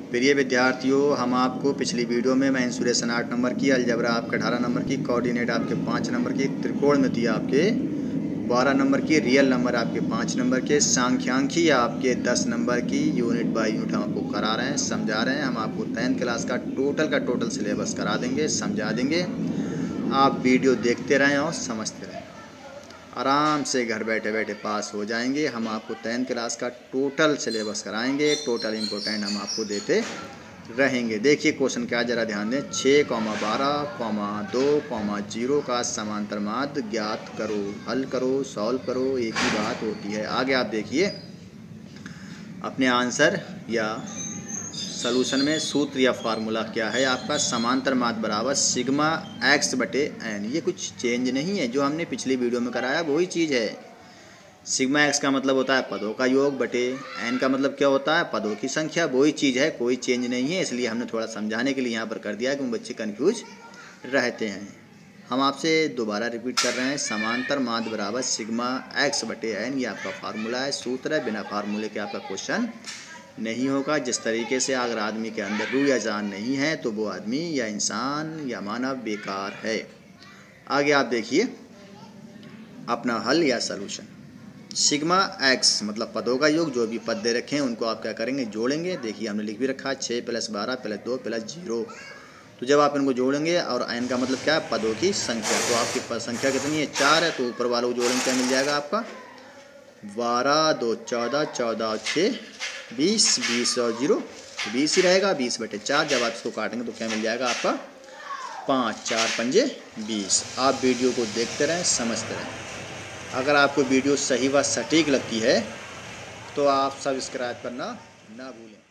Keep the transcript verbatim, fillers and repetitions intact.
प्रिय विद्यार्थियों, हम आपको पिछली वीडियो में मेंसुरेशन आठ नंबर की, अलजेब्रा आपके अठारह नंबर की, कोऑर्डिनेट आपके पाँच नंबर की, त्रिकोणमिति आपके बारह नंबर की, रियल नंबर आपके पाँच नंबर के, सांख्यांकी आपके दस नंबर की, यूनिट बाय यूनिट हम आपको करा रहे हैं, समझा रहे हैं। हम आपको टेंथ क्लास का टोटल का टोटल सिलेबस करा देंगे, समझा देंगे। आप वीडियो देखते रहें और समझते रहें, आराम से घर बैठे बैठे पास हो जाएंगे। हम आपको टेंथ क्लास का टोटल सिलेबस कराएंगे, टोटल इम्पोर्टेंट हम आपको देते रहेंगे। देखिए क्वेश्चन क्या, जरा ध्यान दें। छः कॉमा बारह कॉमा दो कॉमा जीरो का समांतर माध्य ज्ञात करो। हल करो, सॉल्व करो, एक ही बात होती है। आगे आप देखिए अपने आंसर या सॉल्यूशन में सूत्र या फार्मूला क्या है आपका। समांतर माध्य बराबर सिग्मा एक्स बटे एन। ये कुछ चेंज नहीं है, जो हमने पिछली वीडियो में कराया वही चीज़ है। सिग्मा एक्स का मतलब होता है पदों का योग बटे एन का मतलब क्या होता है, पदों की संख्या। वही चीज़ है, कोई चेंज नहीं है। इसलिए हमने थोड़ा समझाने के लिए यहाँ पर कर दिया है, क्योंकि बच्चे कन्फ्यूज रहते हैं। हम आपसे दोबारा रिपीट कर रहे हैं। समांतर माध्य बराबर सिग्मा एक्स बटे एन, ये आपका फार्मूला है, सूत्र है। बिना फार्मूले के आपका क्वेश्चन नहीं होगा। जिस तरीके से अगर आदमी के अंदर रूह या जान नहीं है तो वो आदमी या इंसान या मानव बेकार है। आगे आप देखिए अपना हल या सलूशन। सिग्मा एक्स मतलब पदों का योग, जो भी पद दे रखे हैं उनको आप क्या करेंगे, जोड़ेंगे। देखिए हमने लिख भी रखा है छः प्लस बारह प्लस दो प्लस जीरो। तो जब आप इनको जोड़ेंगे, और एन का मतलब क्या है, पदों की संख्या। तो आपकी संख्या कितनी है, चार है। तो ऊपर वालों को जोड़ेंगे, क्या मिल जाएगा आपका, बारह दो चौदह, चौदह और छः बीस, बीस और जीरो बीस ही रहेगा, बीस बटे चार। जब आप इसको काटेंगे तो क्या मिल जाएगा आपका, पाँच, चार पंजे बीस। आप वीडियो को देखते रहें, समझते रहें। अगर आपको वीडियो सही व सटीक लगती है तो आप सब्सक्राइब करना ना भूलें।